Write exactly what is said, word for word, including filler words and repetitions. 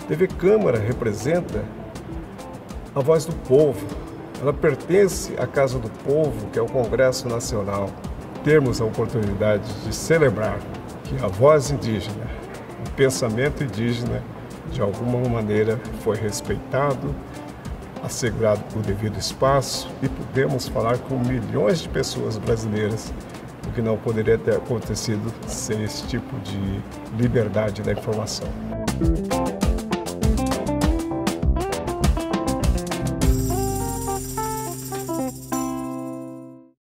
T V Câmara representa a voz do povo. Ela pertence à Casa do Povo, que é o Congresso Nacional. Termos a oportunidade de celebrar que a voz indígena, o pensamento indígena, de alguma maneira foi respeitado, assegurado o devido espaço e podemos falar com milhões de pessoas brasileiras, o que não poderia ter acontecido sem esse tipo de liberdade da informação.